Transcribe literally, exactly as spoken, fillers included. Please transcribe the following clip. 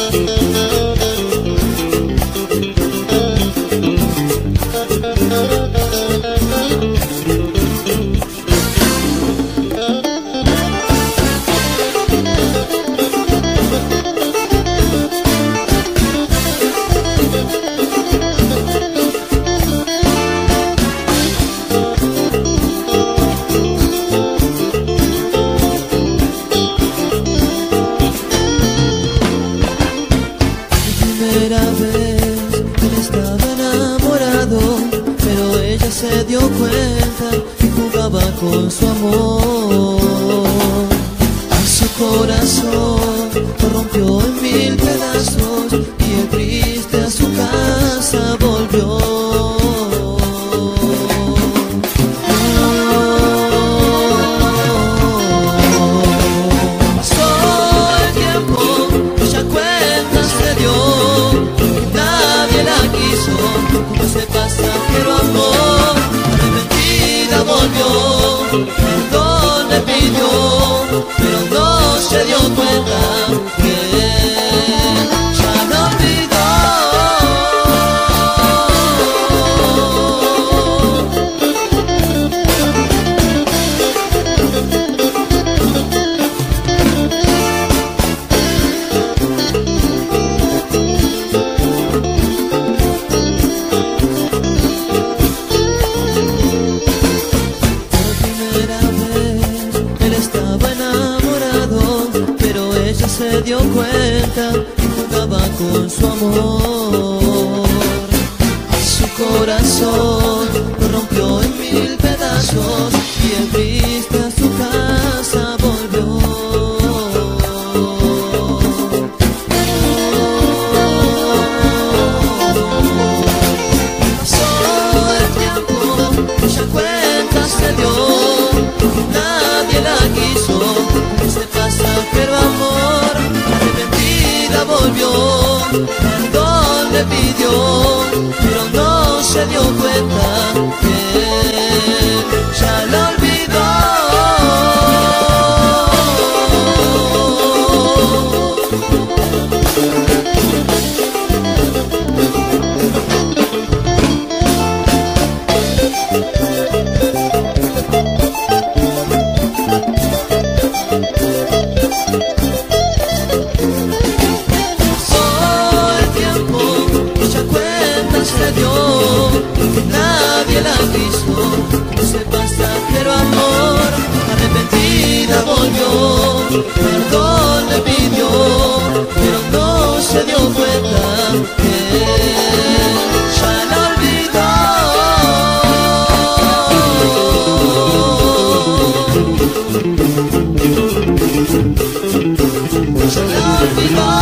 Se dio cuenta que jugaba con su amor. A su corazón lo rompió en mil pedazos y el triste a su casa volvió. Pasó el tiempo, mucha cuenta se dio, nadie la quiso, como ese pasajero amor. Volvió, perdón le pidió, pero no se dio cuenta que ya lo olvidó. Se dio cuenta que jugaba con su amor. Su corazón lo rompió en mil pedazos y el triste a su casa volvió. Pasó el tiempo, mucha cuenta se dio, nadie la quiso, ese pasajero amor. Volvió, perdón le pidió, pero no se dio cuenta que ya lo olvidó. Se dio, nadie la quiso, ese pasajero amor. Arrepentida volvió, perdón le pidió, pero no se dio cuenta que ya la olvidó. Ya la olvidó.